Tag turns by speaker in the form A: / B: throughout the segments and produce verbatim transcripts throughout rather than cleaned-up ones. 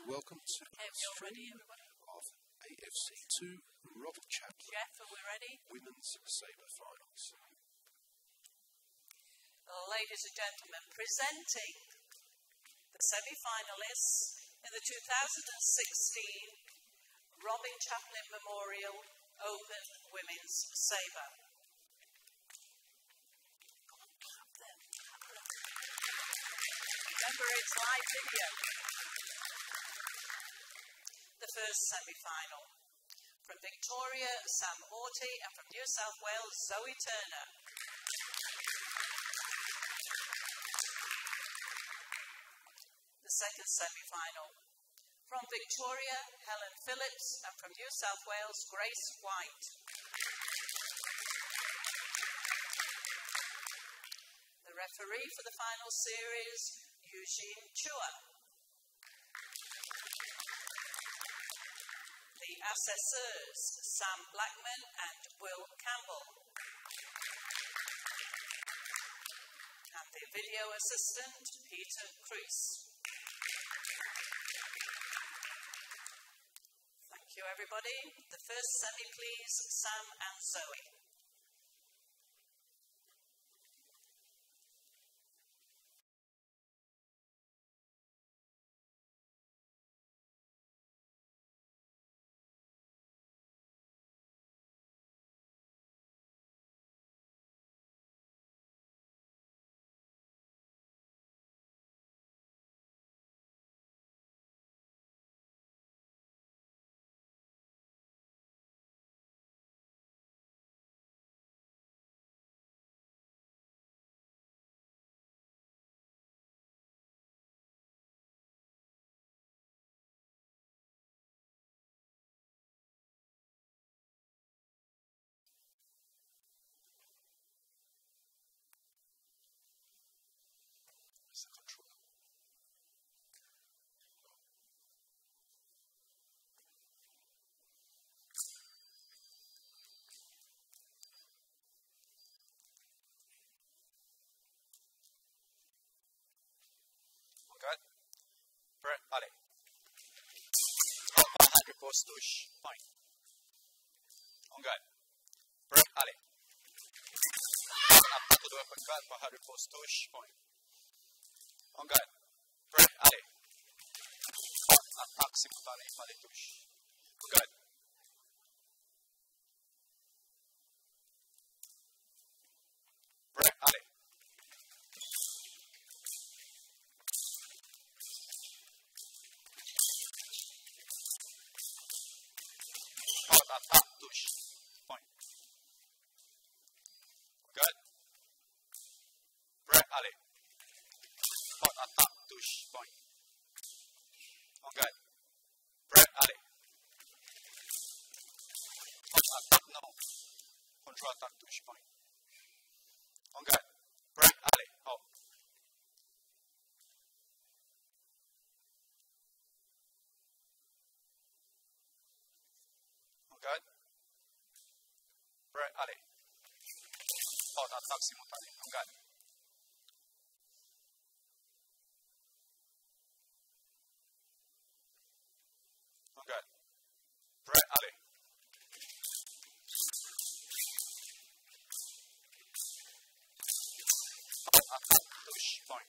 A: Welcome to
B: Okay, we all ready, everybody?
A: of A F C two Robyn Chaplin
B: Jeff, are we ready?
A: Women's Sabre Finals.
B: Ladies and gentlemen, presenting the semi-finalists in the two thousand sixteen Robyn Chaplin Memorial Open Women's Sabre. Remember, it's live video. The first semi-final. From Victoria, Sam Orty, and from New South Wales, Zoe Turner. The second semi-final. From Victoria, Helen Phillips, and from New South Wales, Grace White. The referee for the final series, Eugene Chua. The assessors, Sam Blackman and Will Campbell. And the video assistant, Peter Crease. Thank you, everybody. The first semi, please, Sam and Zoe.
A: Is the control?
C: Good. Brett, Ali. one hundred post touch. Point. On good. Brett, Ali. Up to the weapon guard, one hundred post touch. Point. On good. Brett, Ali. Attack simultaneously, pali touch. Good. Brett, Ali. Attack touch. Point. Good. Brett, Ali. Attack touch. Point. On good. Brett, Ali. Attack no. Control attack touch. Point. On good. Brett, Ali. Out. On good. Brett, Ali. Out attack simultaneously. On good. Good. Brett, Ali. Attack touch. Point.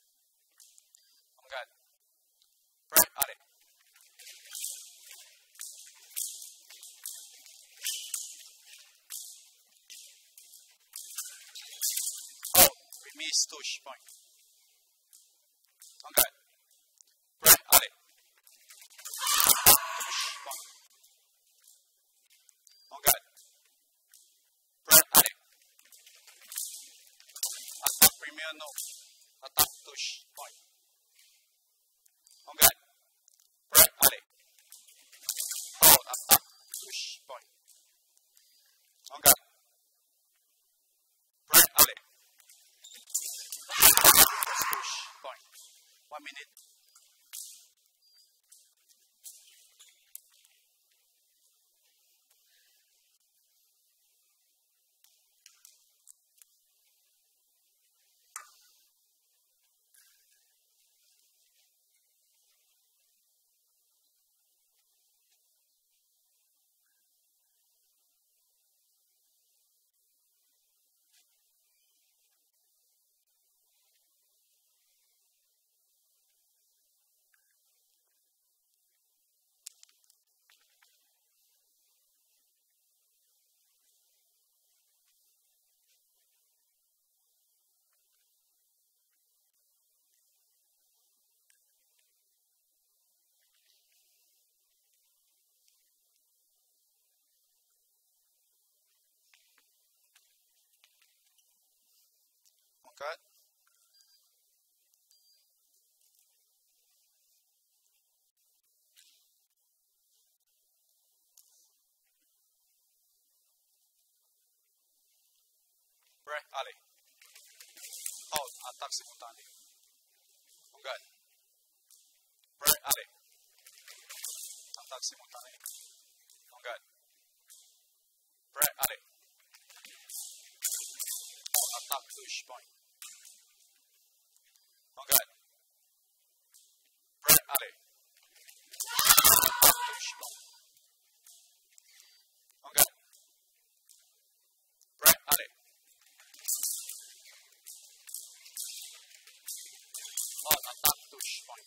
C: Good. Brett, Ali. Oh, we missed touch. Point. Good. Brett, Ali. On good. Brett, Ali. Attack premier no. Attack touch. Point. On good. Brett, Ali. Oh, attack touch. Point. On good. Brett, Ali. Touch. Point. One minute. Good. Break, Ali. Hold, attack simultaneous. Good. Break, Ali. Attack simultaneous. Good. Break, Ali. Hold, attack push point. Good. Break, Ali. Attack push point. Good. Break, Ali. Hold, attack push point.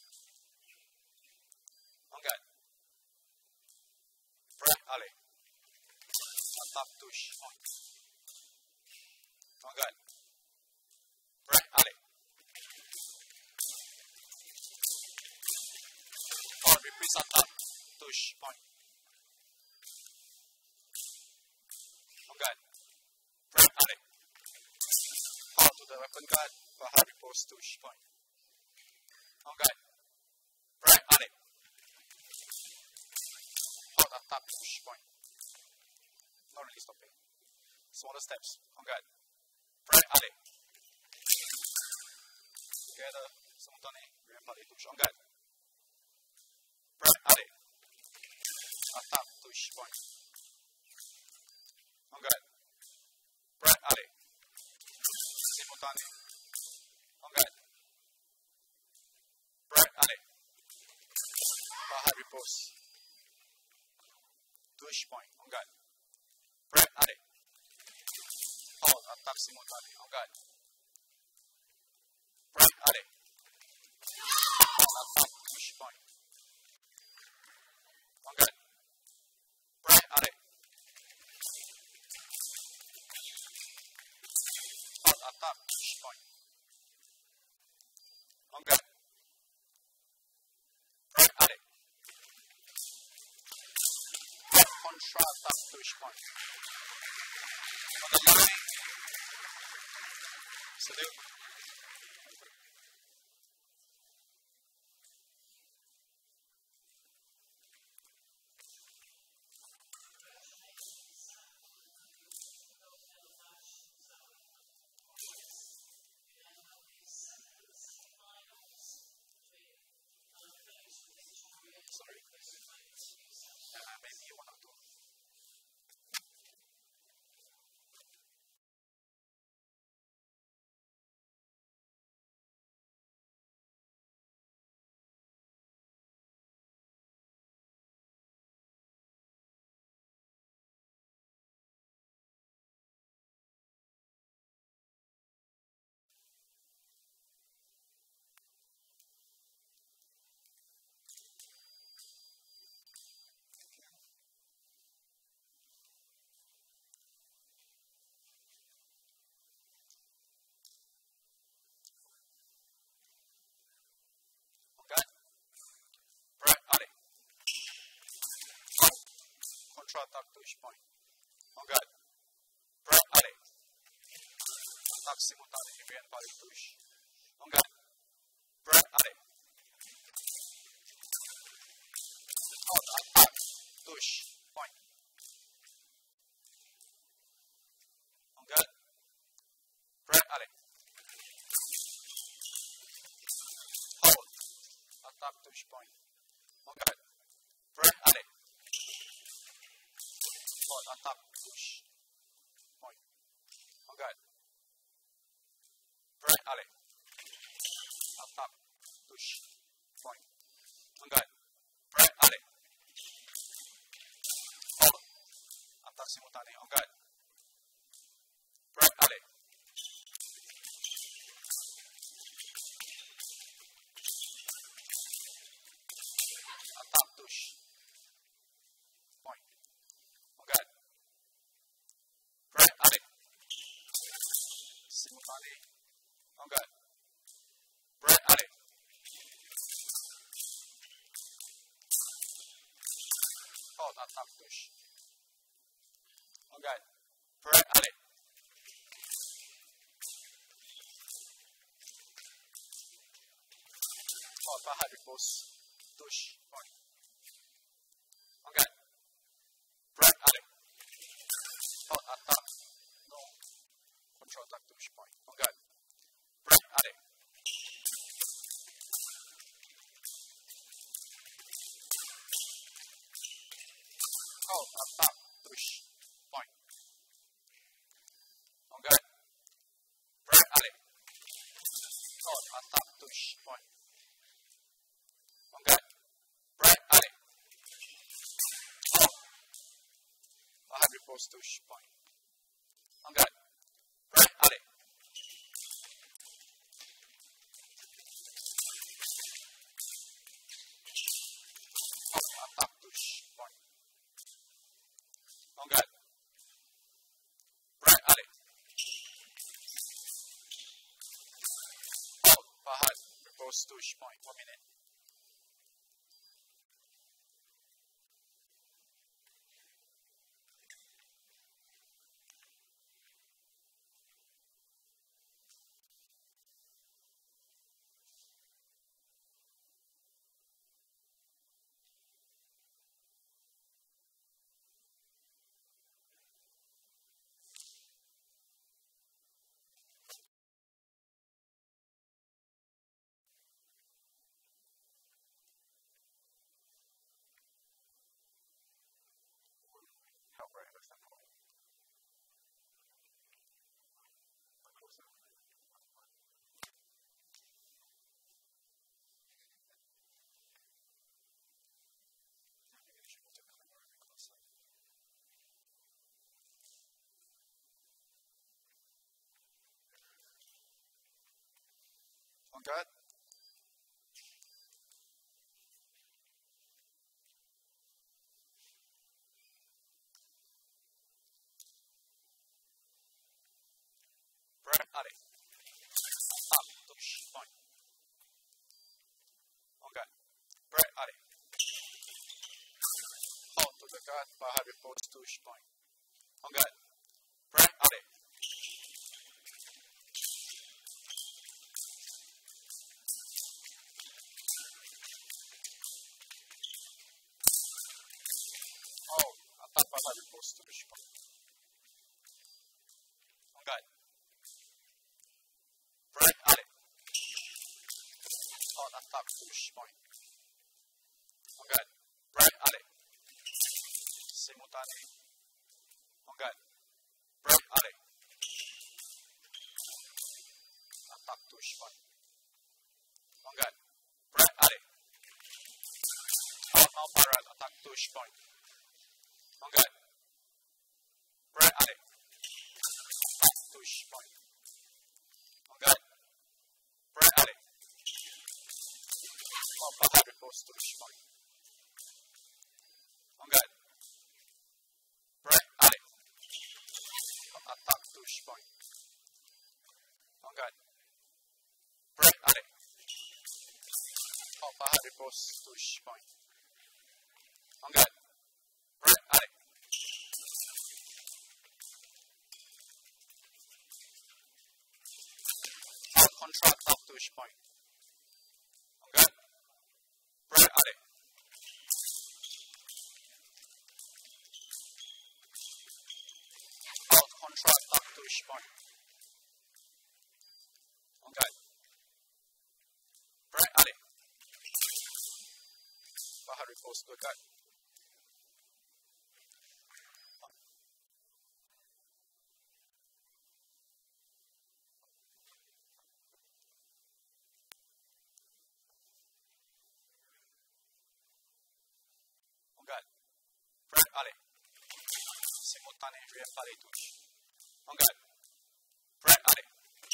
C: Okay. Break, Ali. Attack push point. Okay. Break, Ali. Hold, repeat attack push point. Okay. Break, Ali. Hold to the weapon guard for high repose push point. Okay. Break, Ali. Hold, attack push point. Not really stopping. Smaller steps. Okay. Break, Ali. Together, simultaneously, remember push. Okay. Break, Ali. Attack push point. Okay. Break, Ali. Simultaneously. Okay. Break, Ali. High repose. Push point. Okay. Break, Ali. Hold, attack simultaneously. Okay. Break, Ali. Hold, attack push point. Okay. Break, Ali. Hold, attack push point. Okay. Break, Ali. Contra attack push point. On the line. Salute. Sorry. Uh, maybe one or two. Okay. Break, Ali. Contra attack push point. Okay. Break, Ali. Attack simultaneously. Event body push. Okay. Break, Ali. Hold, attack push point. Okay. Break, Ali. Hold, attack push point. Okay. Break, Ali. Hold, attack push point. Okay. Break, Ali. Attack push point. Okay. Break, Ali. Hold, attack simultaneously. Okay. Break, Ali. Attack push point. Okay. Break, Ali. Simultaneously. Okay. Break, Ali. Hold, attack push. Okay. Break, Ali. Oh, baja repose. Touche. Point. Engage. Break. Allez. Oh, attaque. Non. Control attaque. Touche. Point. Engage. Break. Allez. Oh, attaque. Touche. Point. Engage. Break. Allez. Oh, attaque. Touche. Point. Engage. Break. Allez. Oh. Baja repose. Touche. Point. Engage. Break. Allez. Oh, attaque. Touche. Point. Engage. Break. Allez. Oh, baja repose. Touche. Point. One minute. Help right with that point. Engage. Break. Allez. Up. Touche. Point. Engage. Break. Allez. Oh, to the guard. Baja repose. Touche. Point. Engage. Break. Allez. Oh, attaque. Baja repose. Touche. Point. Engage. Break. Allez. Oh, attaque. Touche. Point. Engage. Break. Allez. Simultané. Engage. Break. Allez. Attaque. Touche. Point. Engage. Break. Allez. Oh, now parallel. Attaque. Touche. Point. Engage. Break. Allez. Attaque. Touche. Point. Engage. Break. Allez. Oh, baja repose. Touche. Point. Engage. Break. Allez. Oh, attaque. Touche. Point. Engage. Break. Allez. Oh, baja repose. Touche. Point. Engage. Break. Allez. Oh, contract. Up. Touche. Point. Engage. Break. Allez. Oh, contract. Up. Touche. Point. Engage. Break. Allez. Baja repose. Good guy. Engage. Break. Allez. Simultané. Réappelé. Touche. Engage. Break. Allez.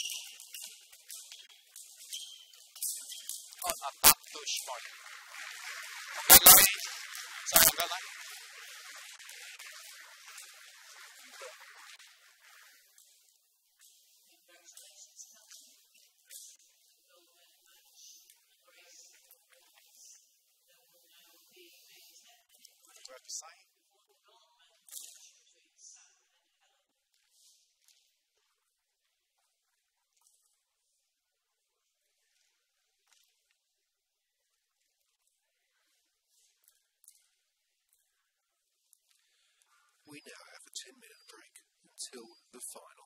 C: Oh, attaque. Touche. Point. Engage line. Sorry, engage line. Do I have to sign?
A: ten minute break until the final.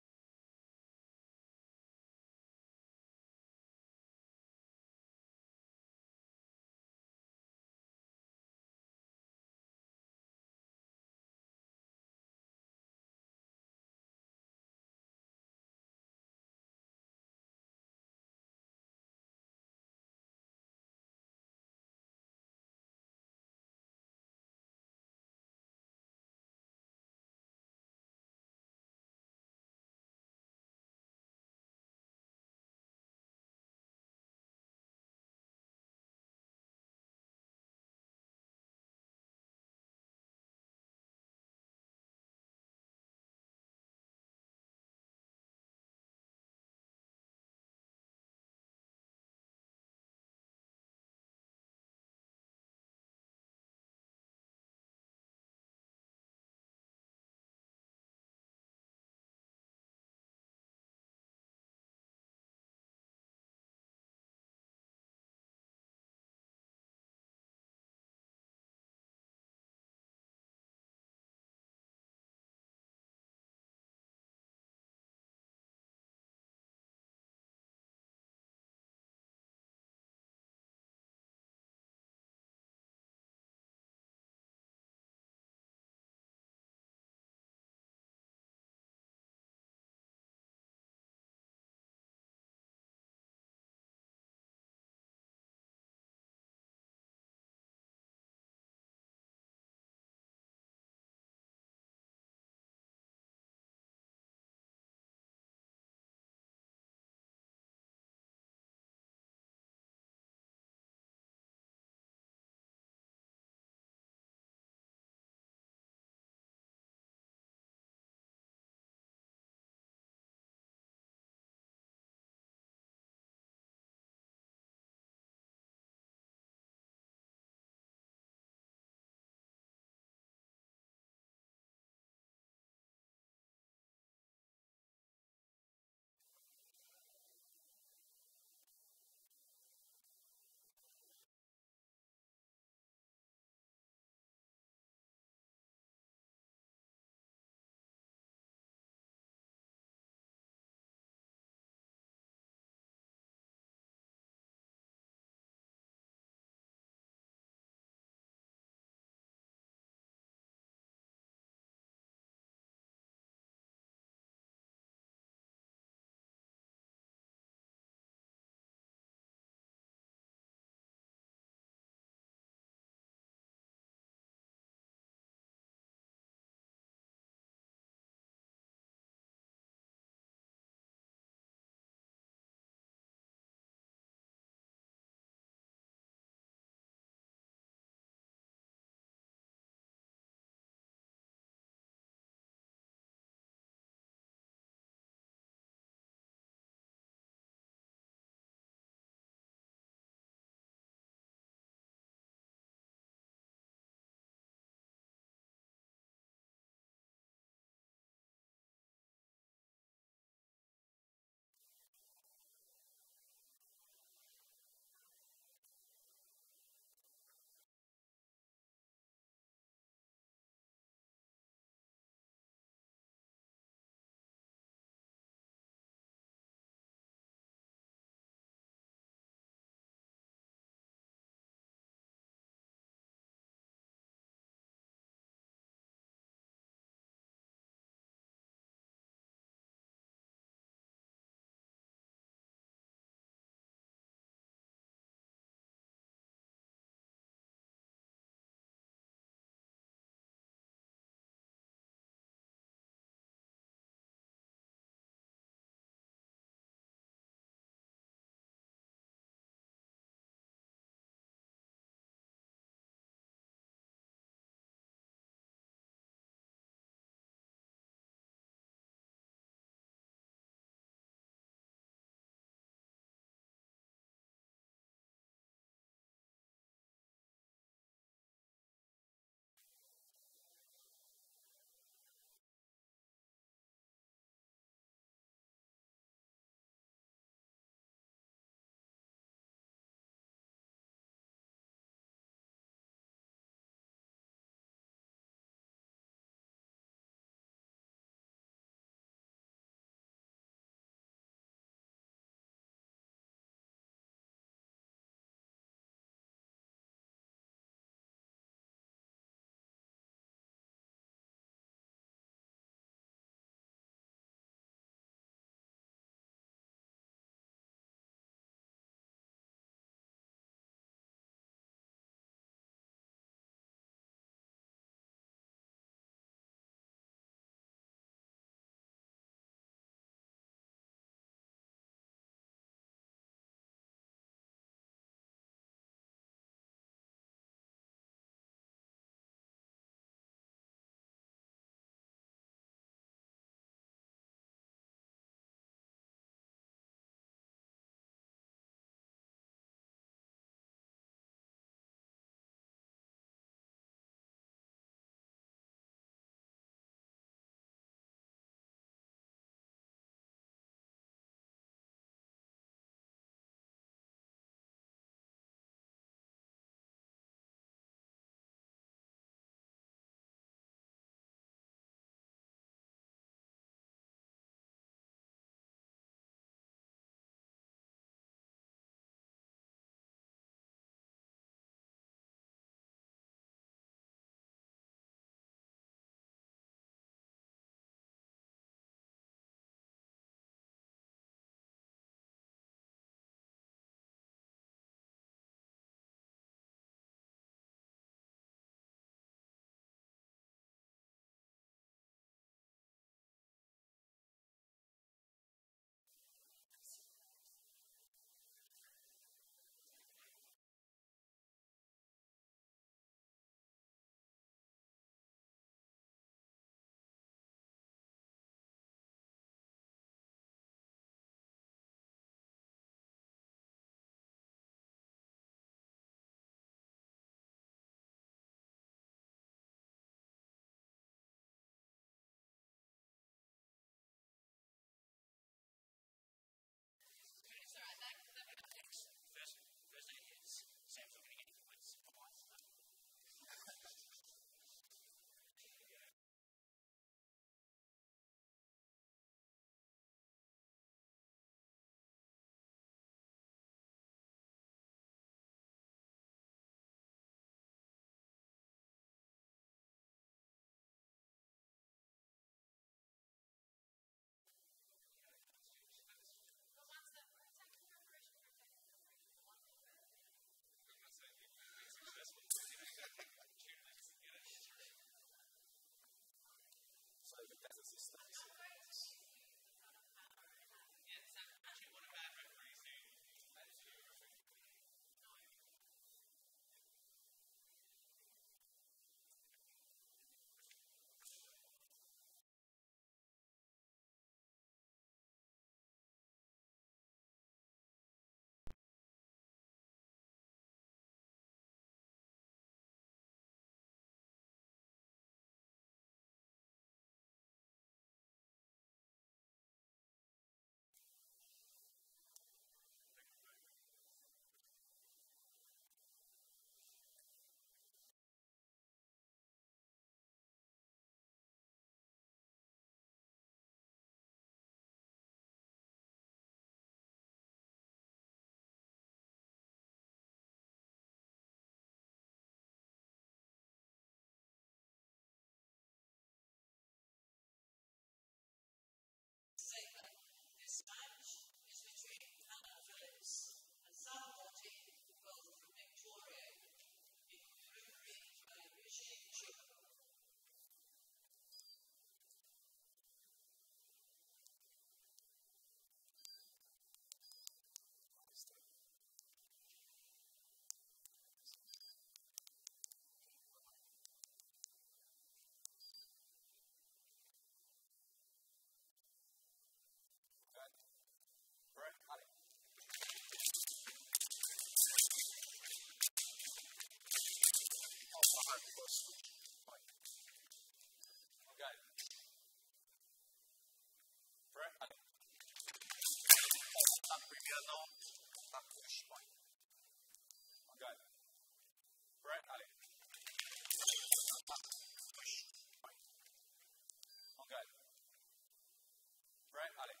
C: no. Attack push point. Okay. Brett Ali. Attack push point. Okay. Brett Ali.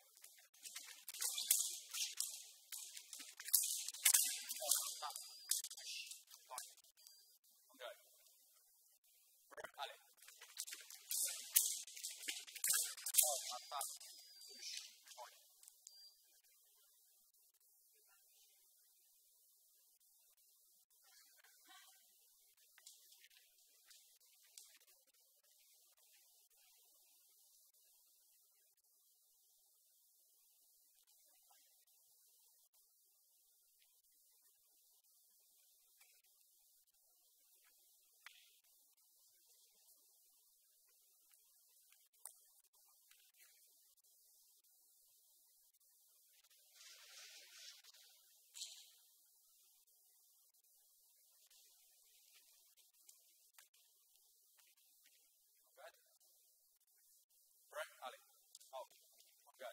C: Attack push point. Okay. Brett Ali. Attack push point. Okay. Brett Ali. Out. Okay.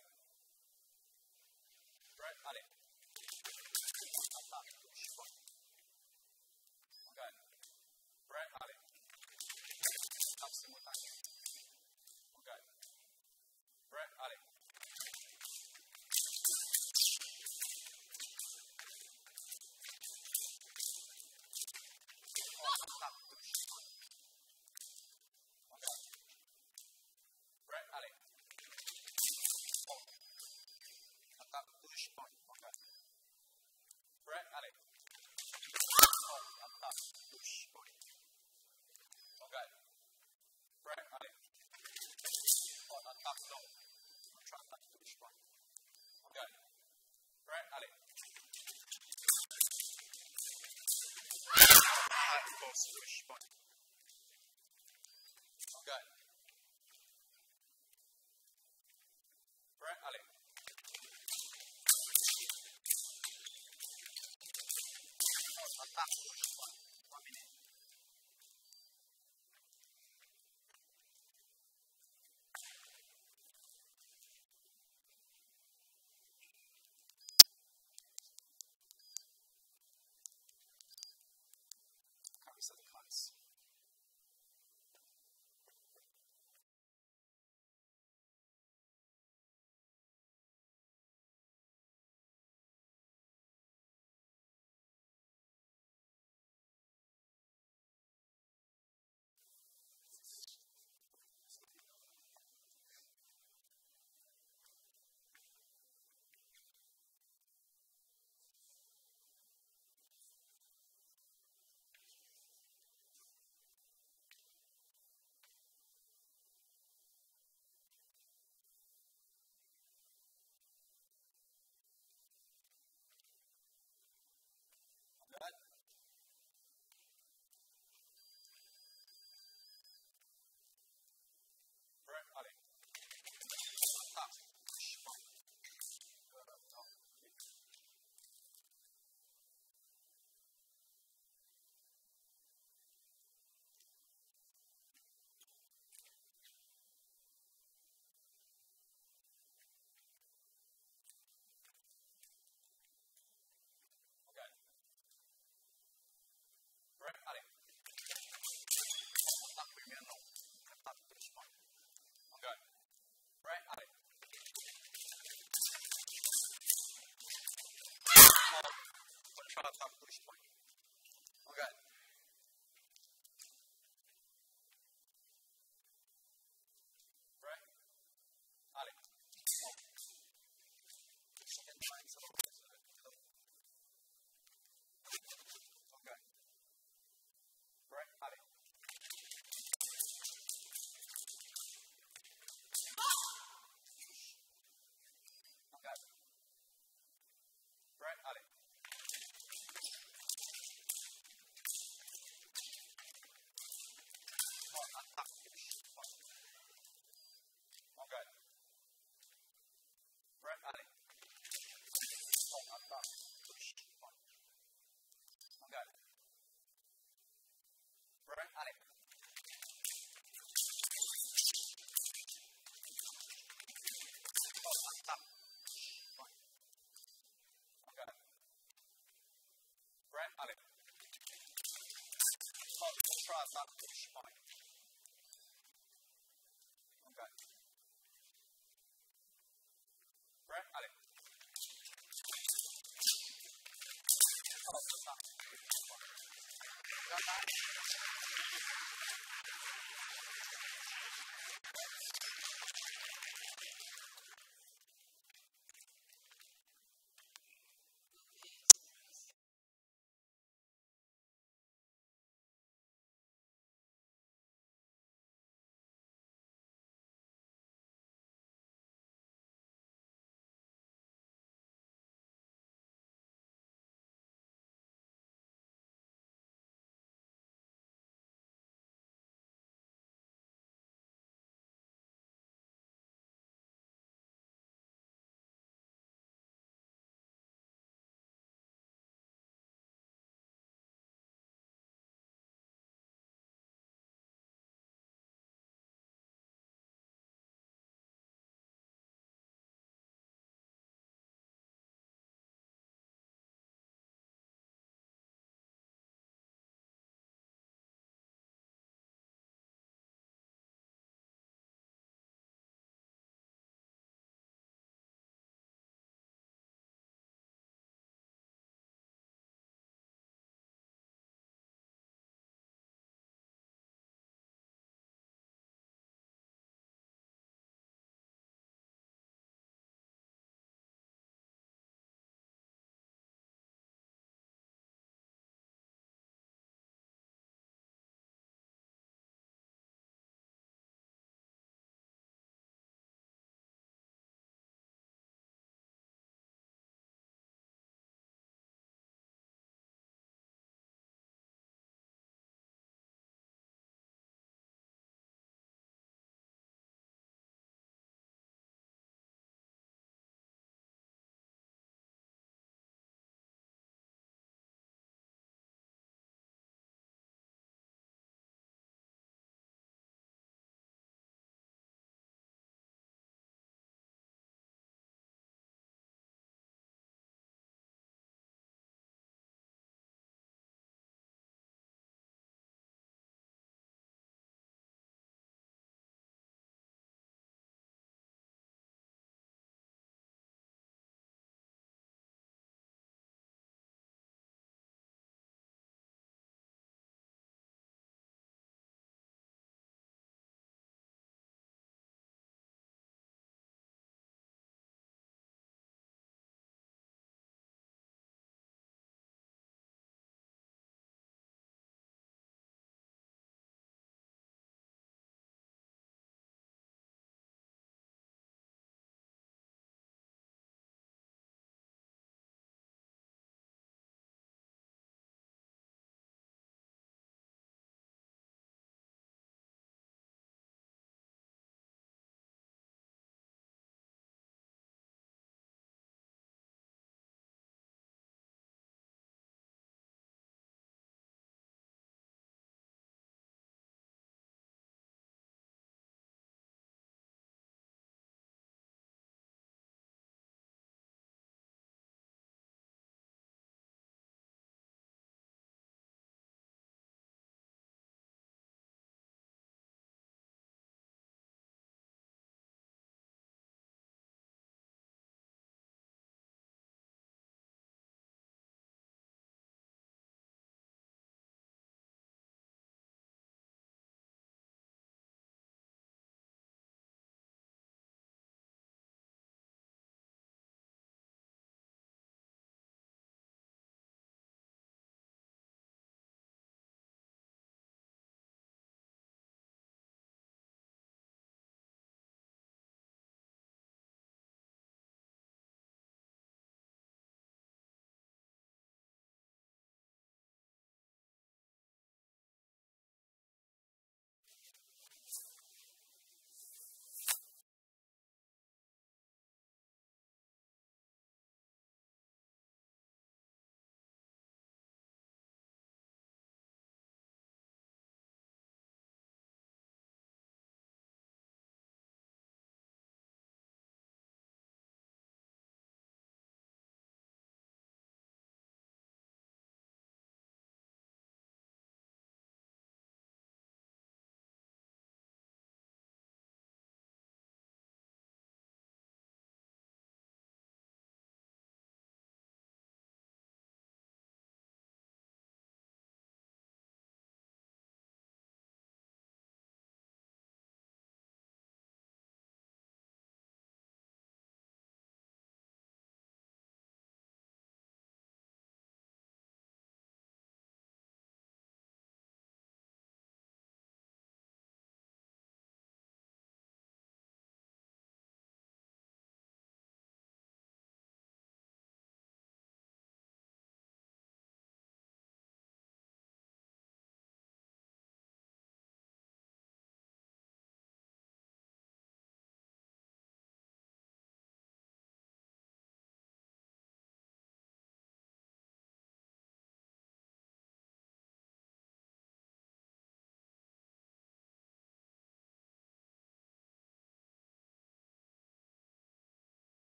C: Brett Ali. Attack push point. Okay. Brett Ali. Attack simultaneous. Okay. Brett Ali. Attack push point. Okay. Brett Ali. Attack push point. Okay. Brett Ali. Attack push point. Okay. Brett Ali. Attack low. Contra attack push point. Okay. Brett Ali. Attack force push point. Okay. Brett Ali. Attack push point. One minute. Can't reset the cards. Okay. Brett Ali. Attack push point. Uh, no. Okay. Brett Ali. Attack premier no. Attack push point. Okay. Brett Ali. Contra attack push point. Okay. Brett Ali. Second line, so okay. Brett Ali. Okay. Brett Ali. Oh, attack push point. Okay. Brett Ali. Oh, attack push point. Okay. Brett Ali. Oh, attack push point. Contra-ataque da Espanha. Ok. Brett, allez. Oh, c'est ça.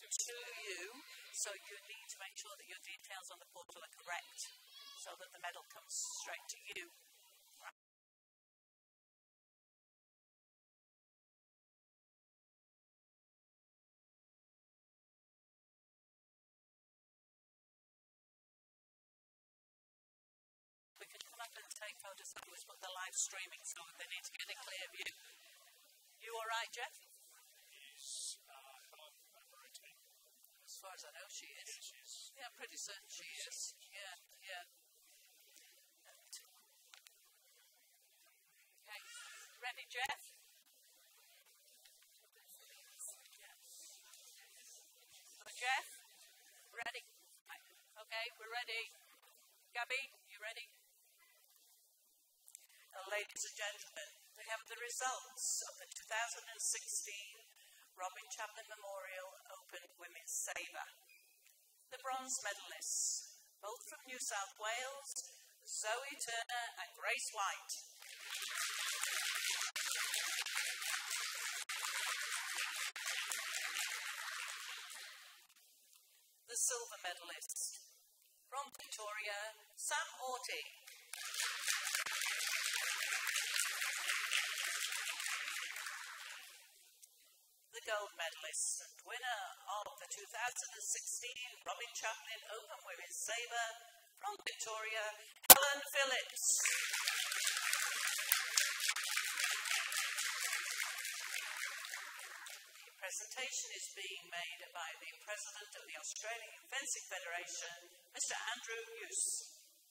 B: to you, so you need to make sure that your details on the portal are correct, so that the medal comes straight to you. We can come up and take photos afterwards, but they're live streaming, so they need to get a clear view. You all right, Jeff?
A: Is uh, Helen on the routine?
B: As far as I know, she is.
A: Yeah, she is.
B: Yeah, I'm pretty certain she is. Yeah, yeah. And, okay, ready, Jeff? So, Jeff, ready? Okay, we're ready. Gabby, you ready? Now, ladies and gentlemen, we have the results of the two thousand sixteen Robyn Chaplin Memorial Open Women's Sabre. The bronze medalists, both from New South Wales, Zoe Turner and Grace White. The silver medalist, from Victoria, Sam Orty. The gold medalist and winner of the two thousand sixteen Robyn Chaplin Open Women's Sabre, from Victoria, Helen Phillips. The presentation is being made by the President of the Australian Fencing Federation, Mister Andrew Hughes.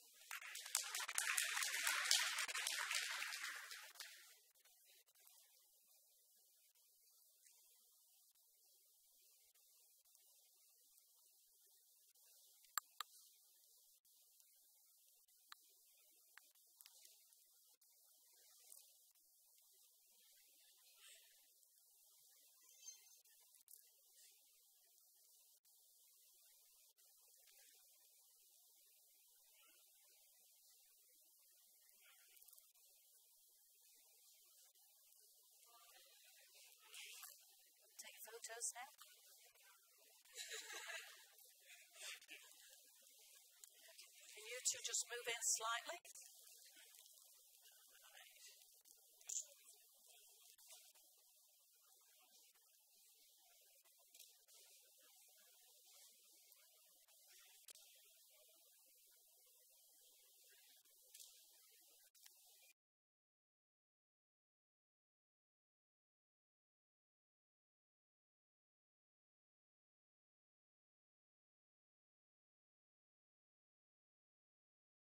B: Photos now. Can you two just move in slightly?